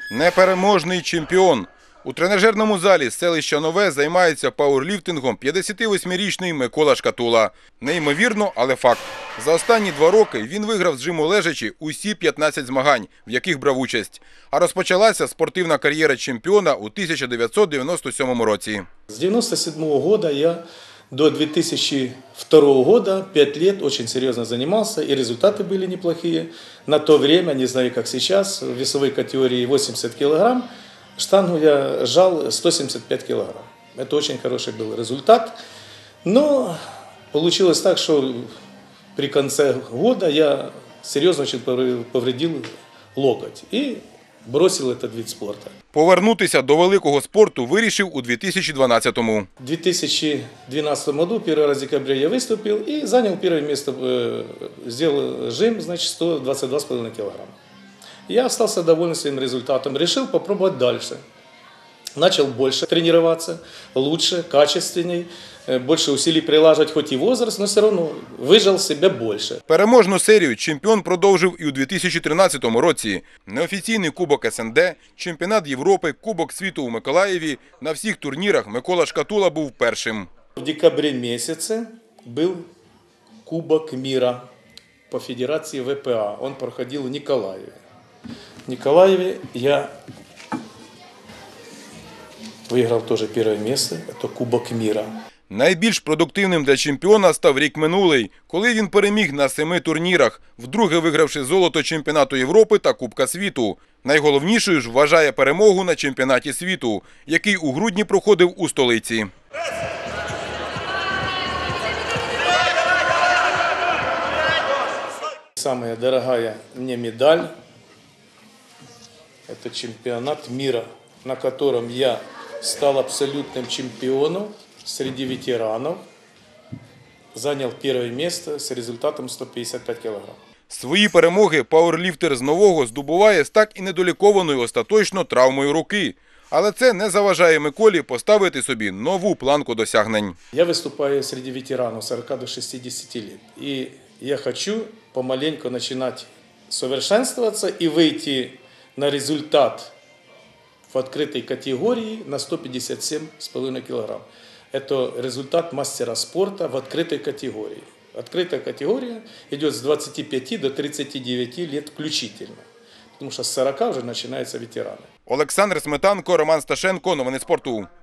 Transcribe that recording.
Непереможний чемпіон. У тренажерному залі селища Нове займається пауерліфтингом 58-річний Микола Шкатула. Неймовірно, але факт. За останні 2 роки він виграв з жиму лежачі усі 15 змагань, в яких брав участь. А розпочалася спортивна кар'єра чемпіона у 1997 році. С 1997 года я до 2002 года 5 лет очень серьезно занимался, и результаты были неплохие. На то время, не знаю как сейчас, в весовой категории 80 килограмм, штангу я жал 175 килограмм. Это очень хороший был результат. Но получилось так, что при конце года я серьезно очень повредил локоть и бросил этот вид спорта. Повернутися до великого спорту вирішив у 2012-му. В 2012 году, 1 декабря я выступил и занял первое место, сделал жим, значит, 122,5 килограмма. Я остался доволен своим результатом, решил попробовать дальше. Начал больше тренироваться, лучше, качественней, больше усилий прилаживать, хоть и возраст, но все равно выжил себя больше. Переможну серію чемпіон продовжив і у 2013 році. Неофіційний Кубок СНД, Чемпіонат Європи, Кубок світу у Миколаєві. На всіх турнірах Микола Шкатула був першим. В декабре месяце был Кубок мира по федерации ВПА. Он проходил в Николаеве. В Николаеве я выиграл тоже первое место. Это Кубок мира. Найбільш продуктивним для чемпіона став рік минулий, коли він переміг на 7 турнірах, вдруге вигравши золото чемпіонату Європи та Кубка світу. Найголовнішою ж вважає перемогу на чемпіонаті світу, який у грудні проходив у столиці. Самая дорогая мне медаль – это чемпионат мира, на котором я стал абсолютным чемпионом среди ветеранов, занял первое место с результатом 155 килограмм. Свої перемоги пауерліфтер з Нового здобуває з так і недолікованою остаточно травмою руки. Але це не заважає Миколі поставити собі нову планку досягнень. Я выступаю среди ветеранов 40 до 60 лет. И я хочу помаленьку начинать совершенствоваться и выйти на результат в открытой категории на 157,5 килограмм. Это результат мастера спорта в открытой категории. Открытая категория идет с 25 до 39 лет включительно. Потому что с 40 уже начинаются ветераны. Олександр Сметанко, Роман Сташенко. Новини спорту.